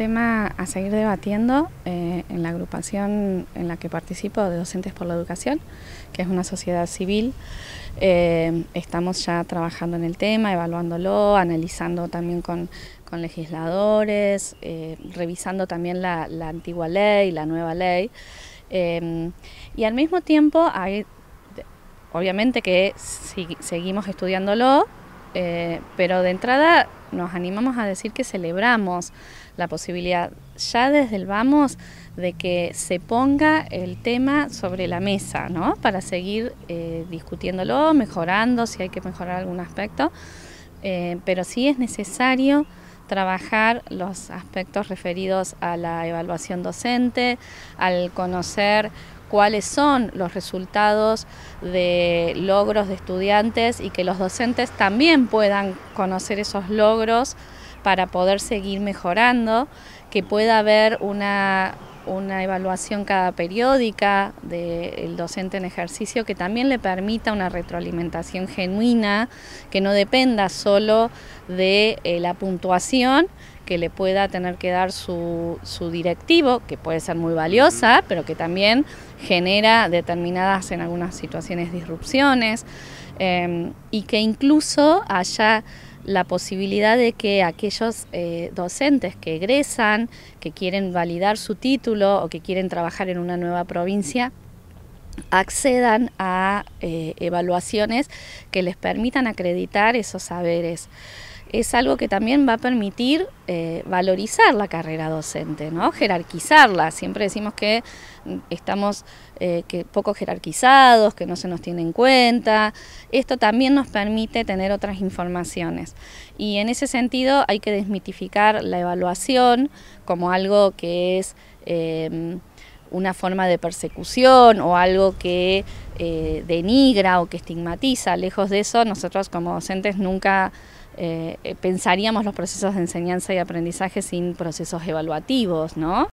tema a seguir debatiendo en la agrupación en la que participo de Docentes por la Educación, que es una sociedad civil. Estamos ya trabajando en el tema, evaluándolo, analizando también con legisladores, revisando también la antigua ley, la nueva ley. Y al mismo tiempo, obviamente que seguimos estudiándolo, pero de entrada nos animamos a decir que celebramos la posibilidad, ya desde el vamos, de que se ponga el tema sobre la mesa, ¿no? Para seguir discutiéndolo, mejorando, si hay que mejorar algún aspecto, pero sí es necesario trabajar los aspectos referidos a la evaluación docente, al conocer cuáles son los resultados de logros de estudiantes y que los docentes también puedan conocer esos logros para poder seguir mejorando, que pueda haber una evaluación cada periódica del docente en ejercicio que también le permita una retroalimentación genuina, que no dependa solo de la puntuación que le pueda tener que dar su directivo, que puede ser muy valiosa, pero que también genera determinadas, en algunas situaciones, disrupciones, y que incluso haya la posibilidad de que aquellos docentes que egresan, que quieren validar su título o que quieren trabajar en una nueva provincia, accedan a evaluaciones que les permitan acreditar esos saberes. Es algo que también va a permitir valorizar la carrera docente, ¿no? Jerarquizarla. Siempre decimos que estamos poco jerarquizados, que no se nos tiene en cuenta. Esto también nos permite tener otras informaciones. Y en ese sentido hay que desmitificar la evaluación como algo que es una forma de persecución o algo que denigra o que estigmatiza. Lejos de eso, nosotros como docentes nunca pensaríamos los procesos de enseñanza y aprendizaje sin procesos evaluativos, ¿no?